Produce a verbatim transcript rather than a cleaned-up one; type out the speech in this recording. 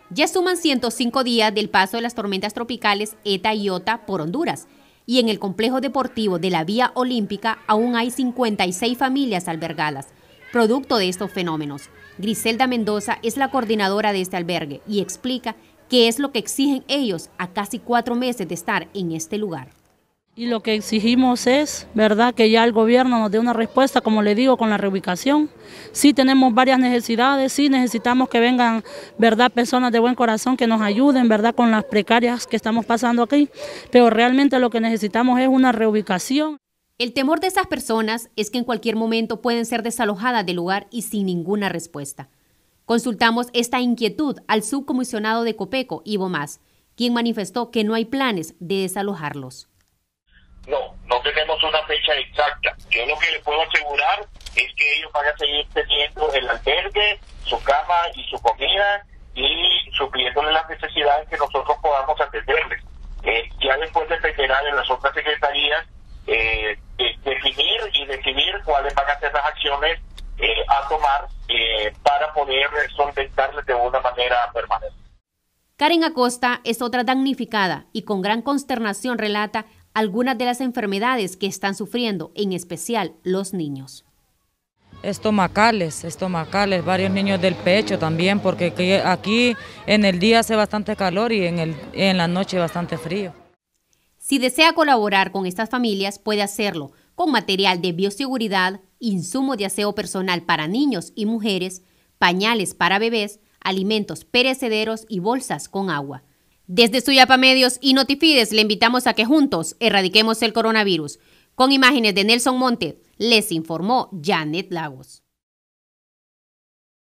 Ya suman ciento cinco días del paso de las tormentas tropicales Eta y Iota por Honduras, y en el complejo deportivo de la Vía Olímpica aún hay cincuenta y seis familias albergadas, producto de estos fenómenos. Griselda Mendoza es la coordinadora de este albergue y explica qué es lo que exigen ellos a casi cuatro meses de estar en este lugar. Y lo que exigimos es, ¿verdad?, que ya el gobierno nos dé una respuesta, como le digo, con la reubicación. Sí tenemos varias necesidades, sí necesitamos que vengan, ¿verdad?, personas de buen corazón que nos ayuden, ¿verdad?, con las precarias que estamos pasando aquí, pero realmente lo que necesitamos es una reubicación. El temor de esas personas es que en cualquier momento pueden ser desalojadas del lugar y sin ninguna respuesta. Consultamos esta inquietud al subcomisionado de Copeco, Ivo Mas, quien manifestó que no hay planes de desalojarlos. No, no tenemos una fecha exacta. Yo lo que les puedo asegurar es que ellos van a seguir teniendo el albergue, su cama y su comida y supliéndole las necesidades que nosotros podamos atenderles. Eh, ya después dependerá de las otras secretarías eh, de definir y decidir cuáles van a ser las acciones eh, a tomar eh, para poder solventarles de una manera permanente. Karen Acosta es otra damnificada y con gran consternación relata algunas de las enfermedades que están sufriendo, en especial los niños. Estomacales, estomacales, varios niños del pecho también, porque aquí en el día hace bastante calor y en, el, en la noche bastante frío. Si desea colaborar con estas familias, puede hacerlo con material de bioseguridad, insumos de aseo personal para niños y mujeres, pañales para bebés, alimentos perecederos y bolsas con agua. Desde Suyapa Medios y Notifides le invitamos a que juntos erradiquemos el coronavirus. Con imágenes de Nelson Monte, les informó Janet Lagos.